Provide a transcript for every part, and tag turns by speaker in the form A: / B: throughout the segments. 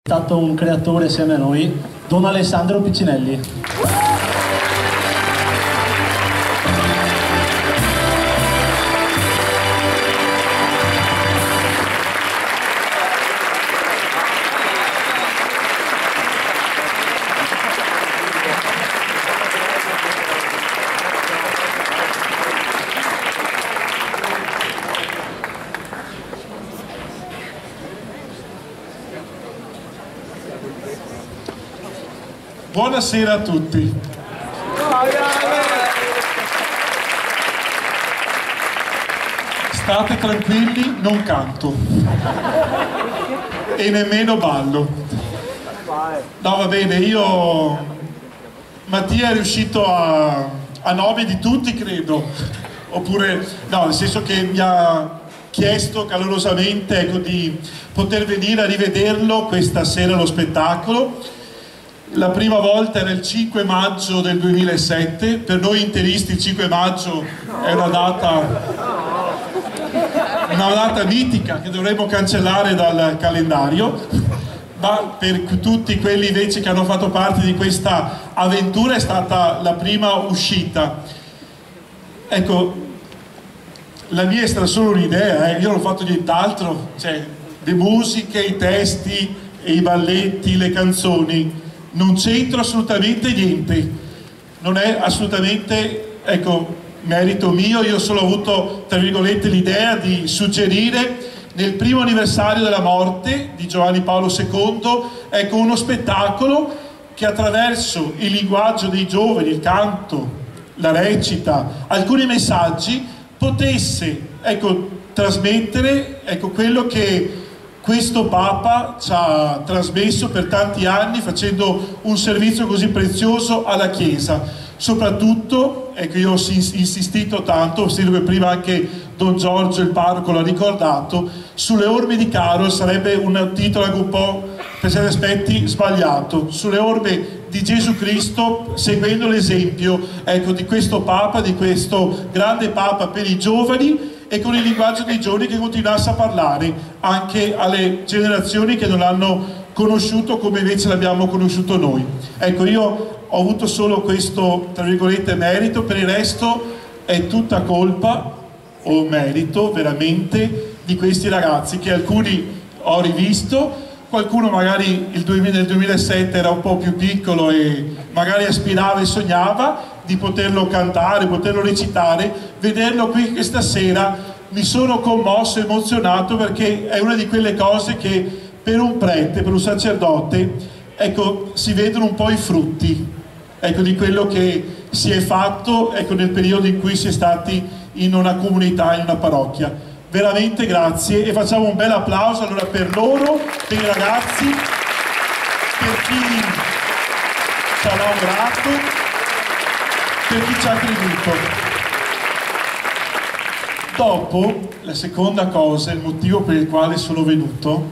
A: È stato un creatore assieme a noi, Don Alessandro Piccinelli.
B: Buonasera a tutti. State tranquilli, non canto e nemmeno ballo. No, va bene, Mattia è riuscito a nome di tutti, credo. Oppure, no, nel senso che mi ha chiesto calorosamente, ecco, di poter venire a rivederlo questa sera allo spettacolo. La prima volta era il 5 maggio del 2007, per noi interisti il 5 maggio è una data mitica che dovremmo cancellare dal calendario, ma per tutti quelli invece che hanno fatto parte di questa avventura è stata la prima uscita. Ecco, la mia è stata solo un'idea, io non ho fatto nient'altro, cioè le musiche, i testi, i balletti, le canzoni. Non c'entro assolutamente niente, non è assolutamente, ecco, merito mio. Io solo ho avuto, tra virgolette, l'idea di suggerire nel primo anniversario della morte di Giovanni Paolo II, ecco, uno spettacolo che attraverso il linguaggio dei giovani, il canto, la recita, alcuni messaggi, potesse, ecco, trasmettere, ecco, quello che questo Papa ci ha trasmesso per tanti anni, facendo un servizio così prezioso alla Chiesa. Soprattutto, ecco, io ho insistito tanto, sento che prima anche Don Giorgio, il parroco, l'ha ricordato, sulle orme di Carol. Sarebbe un titolo anche un po', per certi aspetti, sbagliato. Sulle orme di Gesù Cristo, seguendo l'esempio, ecco, di questo Papa, di questo grande Papa per i giovani, e con il linguaggio dei giovani che continuasse a parlare anche alle generazioni che non l'hanno conosciuto come invece l'abbiamo conosciuto noi. Ecco, io ho avuto solo questo, tra virgolette, merito, per il resto è tutta colpa o merito veramente di questi ragazzi, che alcuni ho rivisto, qualcuno magari nel 2007 era un po' più piccolo e magari aspirava e sognava di poterlo cantare, poterlo recitare. Vederlo qui questa sera mi sono commosso, emozionato, perché è una di quelle cose che per un prete, per un sacerdote, ecco, si vedono un po' i frutti, ecco, di quello che si è fatto, ecco, nel periodo in cui si è stati in una comunità, in una parrocchia. Veramente grazie, e facciamo un bel applauso allora per loro, per i ragazzi, per chi sarà onorato, per chi ci ha creduto. Dopo, la seconda cosa, il motivo per il quale sono venuto,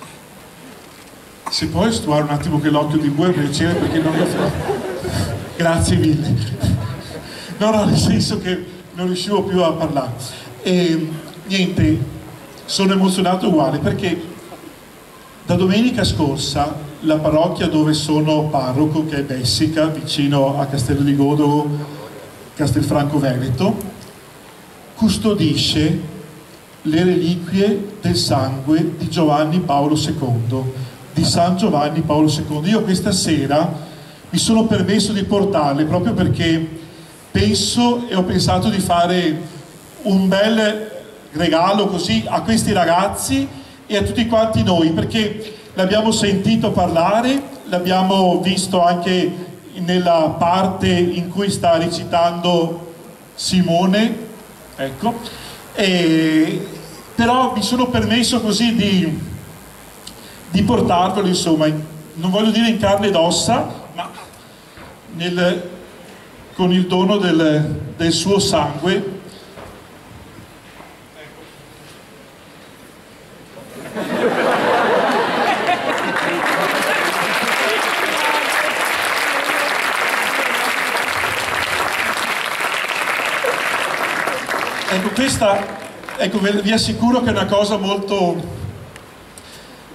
B: se puoi stuare un attimo che l'occhio di bue, per piacere, perché non lo fa. Grazie mille. No, nel senso che non riuscivo più a parlare. E niente, sono emozionato uguale, perché da domenica scorsa la parrocchia dove sono parroco, che è Bessica, vicino a Castello di Godo, Castelfranco Veneto, custodisce le reliquie del sangue di Giovanni Paolo II, di San Giovanni Paolo II. Io questa sera mi sono permesso di portarle proprio perché penso e ho pensato di fare un bel regalo così a questi ragazzi e a tutti quanti noi, perché l'abbiamo sentito parlare, l'abbiamo visto anche nella parte in cui sta recitando Simone, ecco, però mi sono permesso così di portarvelo, insomma, non voglio dire in carne ed ossa, ma con il dono del suo sangue. Ecco, questa, ecco, vi assicuro che è una cosa molto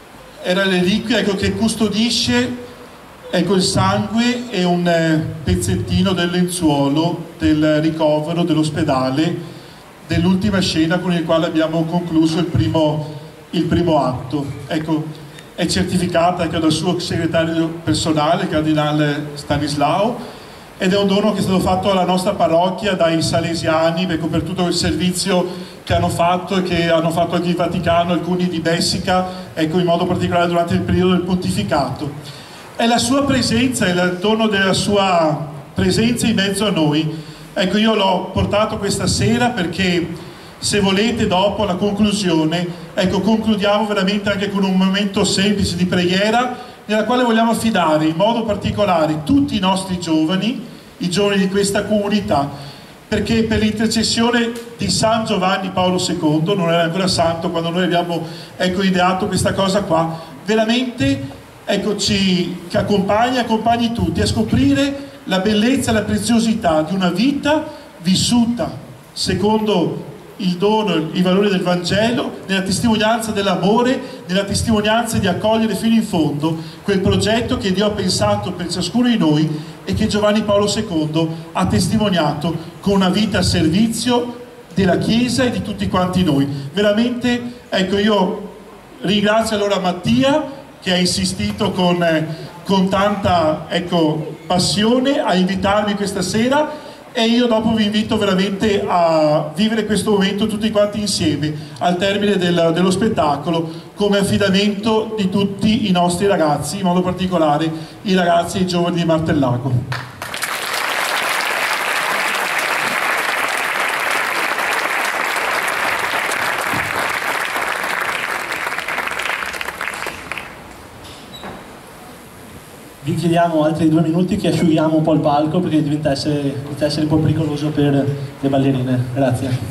B: era la reliquia, ecco, che custodisce, ecco, il sangue e un pezzettino del lenzuolo del ricovero dell'ospedale dell'ultima scena con il quale abbiamo concluso il primo atto. Ecco, è certificata anche dal suo segretario personale, il cardinale Stanislao, ed è un dono che è stato fatto alla nostra parrocchia dai salesiani, ecco, per tutto il servizio che hanno fatto e che hanno fatto anche il Vaticano, alcuni di Bessica, ecco, in modo particolare durante il periodo del pontificato. È la sua presenza, è il dono della sua presenza in mezzo a noi. Ecco, io l'ho portato questa sera perché, se volete, dopo la conclusione, ecco, concludiamo veramente anche con un momento semplice di preghiera, nella quale vogliamo affidare in modo particolare tutti i nostri giovani, i giovani di questa comunità, perché per l'intercessione di San Giovanni Paolo II, non era ancora santo quando noi abbiamo, ecco, ideato questa cosa qua, veramente, ecco, ci accompagni tutti a scoprire la bellezza e la preziosità di una vita vissuta secondo il dono, i valori del Vangelo, nella testimonianza dell'amore, nella testimonianza di accogliere fino in fondo quel progetto che Dio ha pensato per ciascuno di noi e che Giovanni Paolo II ha testimoniato con una vita a servizio della Chiesa e di tutti quanti noi. Veramente, ecco, io ringrazio allora Mattia, che ha insistito con tanta, ecco, passione a invitarmi questa sera, e io dopo vi invito veramente a vivere questo momento tutti quanti insieme al termine dello spettacolo, come affidamento di tutti i nostri ragazzi, in modo particolare i ragazzi e i giovani di Martellago.
A: Vi chiediamo altri 2 minuti che asciughiamo un po' il palco, perché inizia a essere un po' pericoloso per le ballerine. Grazie.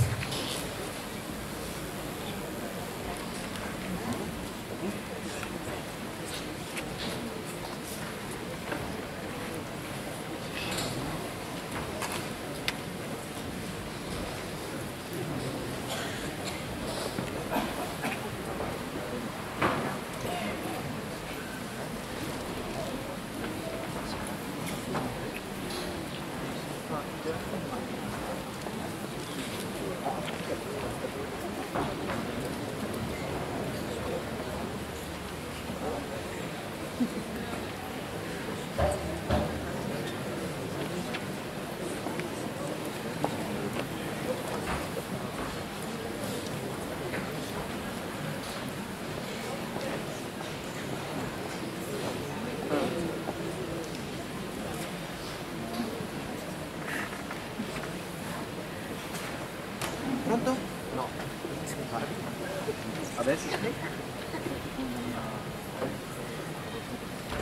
C: Pronto? No. Adesso?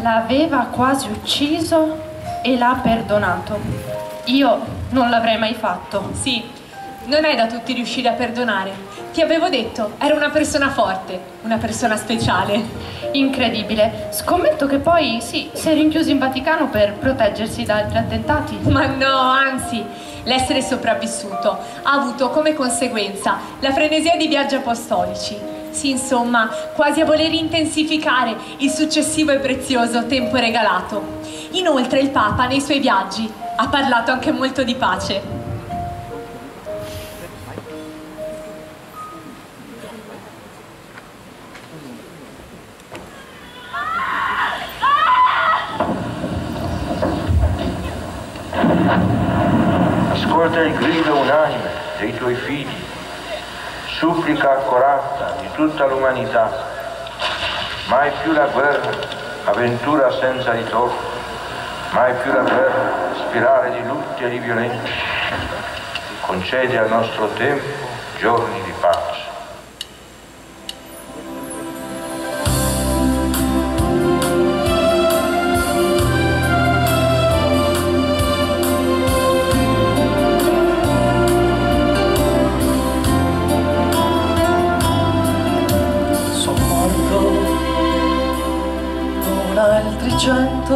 C: L'aveva quasi ucciso e l'ha perdonato. Io non l'avrei mai fatto.
D: Sì, non è da tutti riuscire a perdonare. Ti avevo detto, era una persona forte, una persona speciale.
C: Incredibile. Scommetto che poi, sì, si è rinchiuso in Vaticano per proteggersi da altri attentati.
D: Ma no, anzi, l'essere sopravvissuto ha avuto come conseguenza la frenesia di viaggi apostolici. Sì, insomma, quasi a voler intensificare il successivo e prezioso tempo regalato. Inoltre il Papa nei suoi viaggi ha parlato anche molto di pace.
E: Ascolta il grido unanime dei tuoi figli, supplica accorata di tutta l'umanità. Mai più la guerra, avventura senza ritorno, mai più la guerra, spirale di lutti e di violenza. Concedi al nostro tempo giorni di pace.
F: Altri 100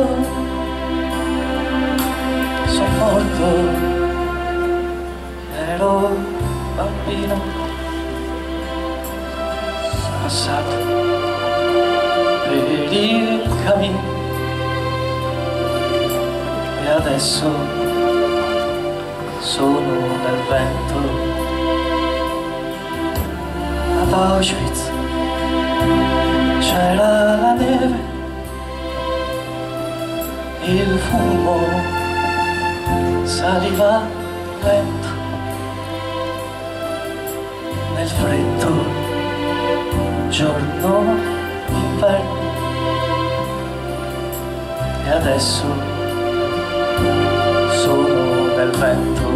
F: sono morto, ero bambino, passato per il cammino e adesso sono nel vento. Ad Auschwitz c'era la neve, il fumo saliva lento nel freddo giorno d'inverno e adesso sono nel vento.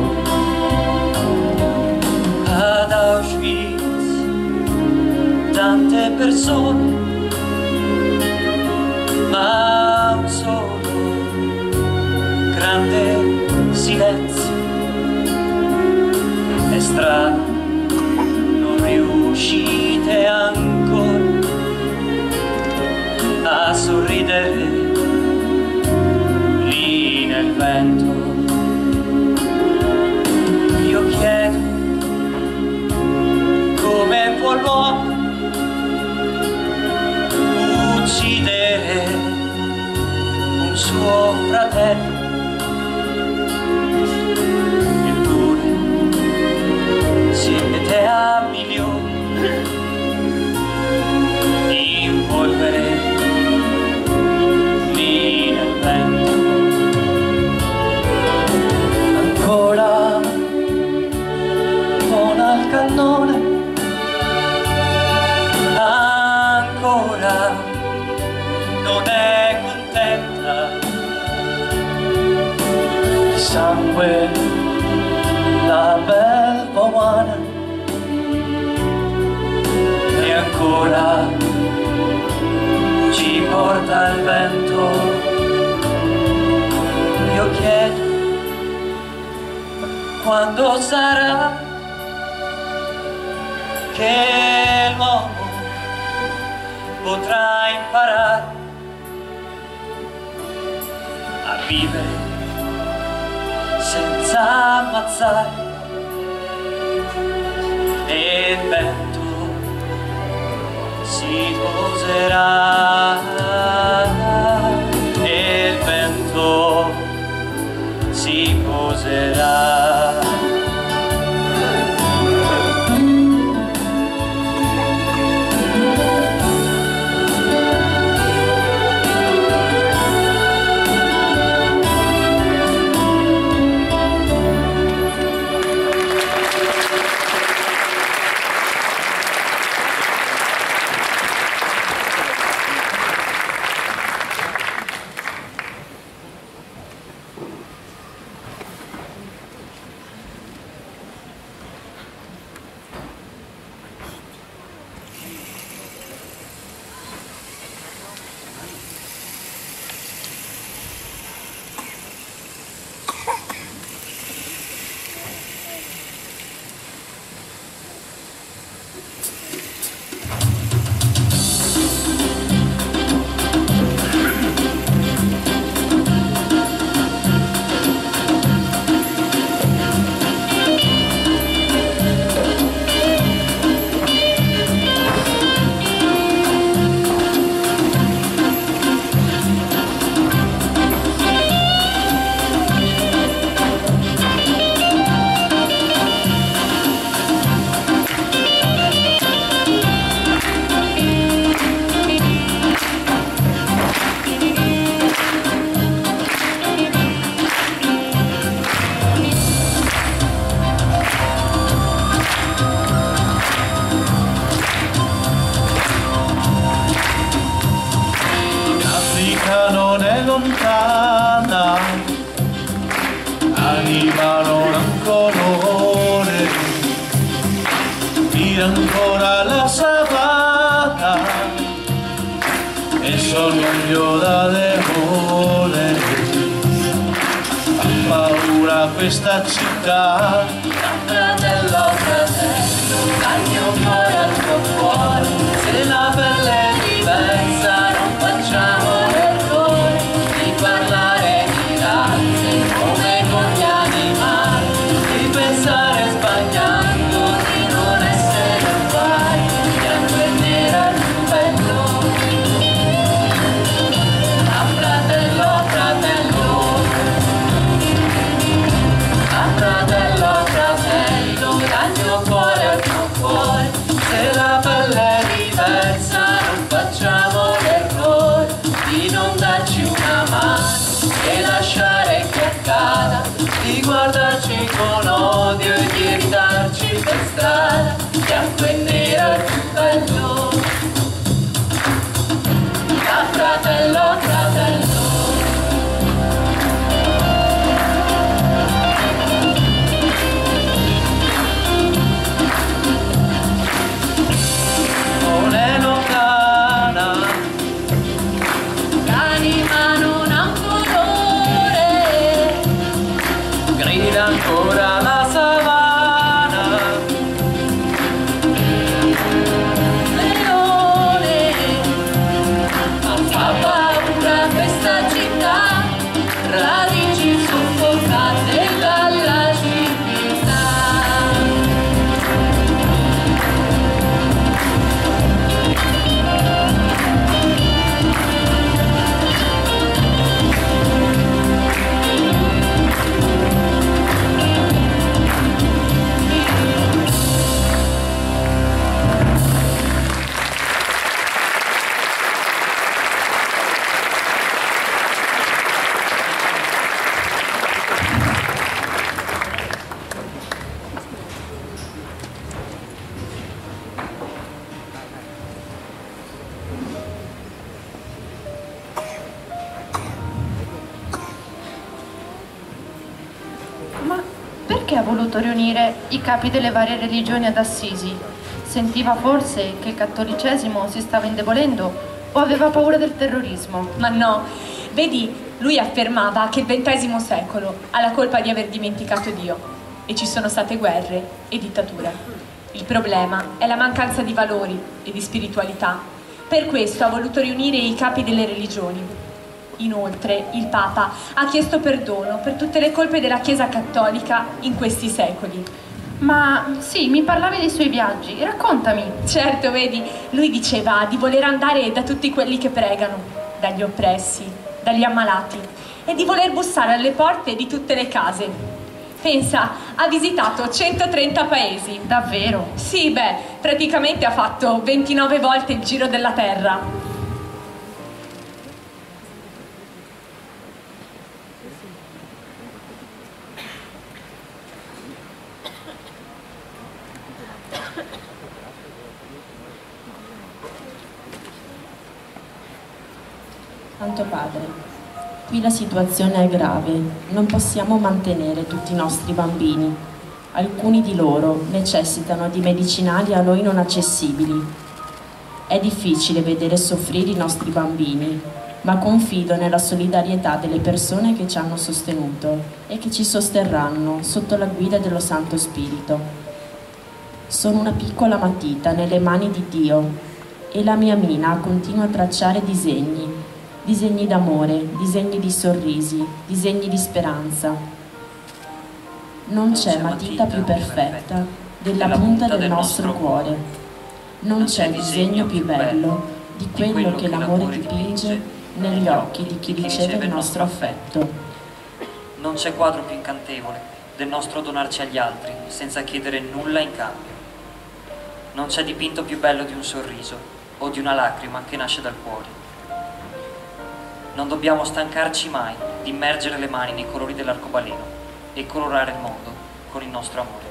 F: Ad Auschwitz tante persone, ma un solo grande silenzio. È strano, non riuscite ancora a sorridere lì nel vento. Io chiedo come può l'uomo uccidere un suo fratello, siete a milioni in polvere lì nel vento. Ancora buona al cannone, ancora non è contenta. Il sangue, la belva umana, e ancora ci porta il vento. Io chiedo quando sarà che l'uomo potrà imparare a vivere senza ammazzare. E il vento si poserà, e il vento si poserà. lontana, anima non ha un colore, mira ancora la savana e sogno da demone. Ha paura questa città,
D: Fratello, fratello, dal mio cuore al tuo cuore, se la pelle è diversa non facciamo l'errore di parlare di razze come con gli animali, di pensare sbagliando di non essere uguali, bianco e nero è più bello. Ah, fratello, fratello, ah, fratello, fratello, dal mio cuore al tuo cuore, se la pelle è diversa non facciamo l'errore di non darci una mano e lasciare che accada, di guardarci con odio e di ridarci per strada, bianco e nero è più bello. Ah, fratello, fratello,
F: non è lontana,
D: l'anima non ha un colore,
F: grida ancora la savana,
D: leone, ma fa paura questa città, radici soffocate dalla civiltà.
C: Ma perché ha voluto riunire i capi delle varie religioni ad Assisi? Sentiva forse che il cattolicesimo si stava indebolendo o aveva paura del terrorismo?
D: Ma no, vedi, lui affermava che il XX secolo ha la colpa di aver dimenticato Dio e ci sono state guerre e dittature. Il problema è la mancanza di valori e di spiritualità. Per questo ha voluto riunire i capi delle religioni. Inoltre, il Papa ha chiesto perdono per tutte le colpe della Chiesa cattolica in questi secoli.
C: Ma sì, mi parlavi dei suoi viaggi, raccontami.
D: Certo, vedi, lui diceva di voler andare da tutti quelli che pregano, dagli oppressi, dagli ammalati, e di voler bussare alle porte di tutte le case. Pensa, ha visitato 130 paesi.
C: Davvero?
D: Sì, beh, praticamente ha fatto 29 volte il giro della Terra.
G: Santo Padre, qui la situazione è grave, non possiamo mantenere tutti i nostri bambini. Alcuni di loro necessitano di medicinali a noi non accessibili. È difficile vedere soffrire i nostri bambini, ma confido nella solidarietà delle persone che ci hanno sostenuto e che ci sosterranno sotto la guida dello Santo Spirito. Sono una piccola matita nelle mani di Dio e la mia mina continua a tracciare disegni d'amore, disegni di sorrisi, disegni di speranza. Non c'è matita più perfetta della punta del nostro cuore. Non c'è disegno più bello di quello che l'amore dipinge negli occhi di chi riceve il nostro affetto.
H: Non c'è quadro più incantevole del nostro donarci agli altri senza chiedere nulla in cambio. Non c'è dipinto più bello di un sorriso o di una lacrima che nasce dal cuore. Non dobbiamo stancarci mai di immergere le mani nei colori dell'arcobaleno e colorare il mondo con il nostro amore.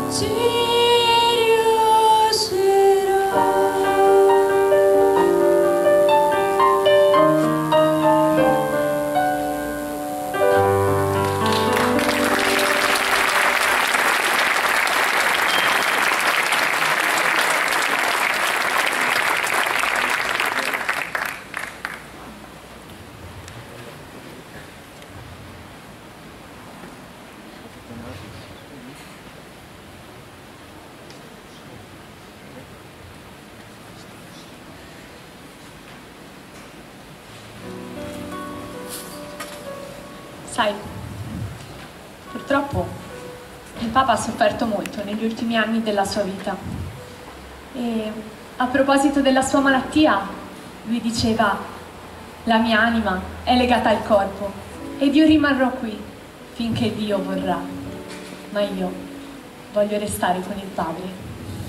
D: Sai, purtroppo il Papa ha sofferto molto negli ultimi anni della sua vita e a proposito della sua malattia lui diceva: la mia anima è legata al corpo ed io rimarrò qui finché Dio vorrà, ma io voglio restare con il Padre.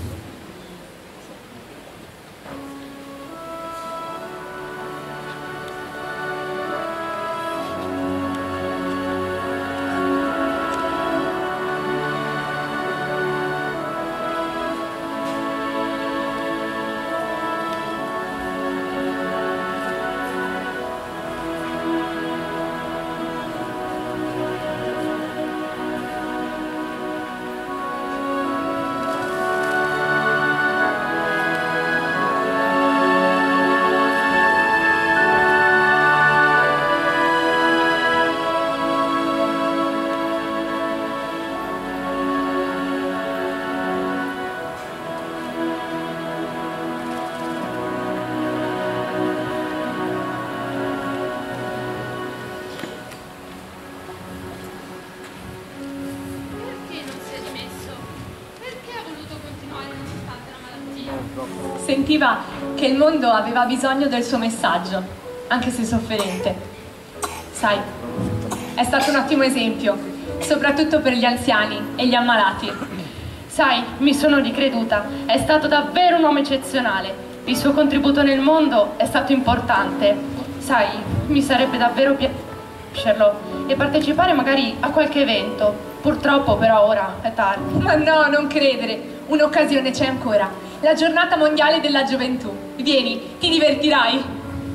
D: Sentiva che il mondo aveva bisogno del suo messaggio, anche se sofferente. Sai, è stato un ottimo esempio, soprattutto per gli anziani e gli ammalati.
C: Sai, mi sono ricreduta, è stato davvero un uomo eccezionale. Il suo contributo nel mondo è stato importante. Sai, mi sarebbe davvero piacerlo e partecipare magari a qualche evento. Purtroppo però ora è tardi.
D: Ma no, non credere, un'occasione c'è ancora. La giornata mondiale della gioventù. Vieni, ti divertirai.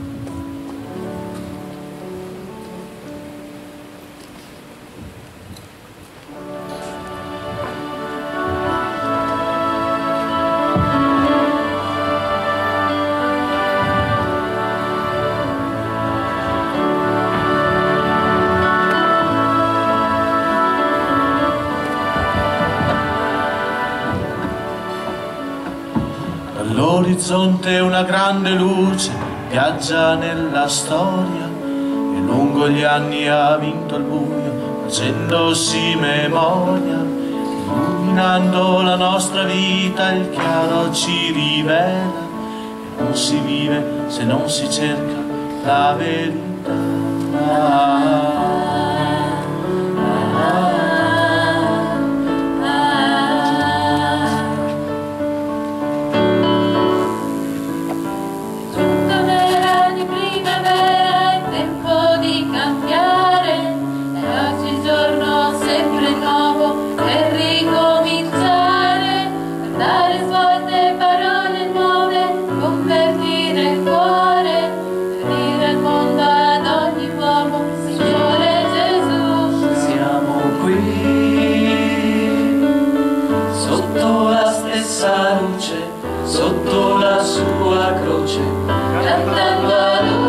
F: All'orizzonte una grande luce viaggia nella storia e lungo gli anni ha vinto il buio facendosi memoria, illuminando la nostra vita il chiaro ci rivela che non si vive se non si cerca la verità. Sotto la sua croce,
I: cantando a lui.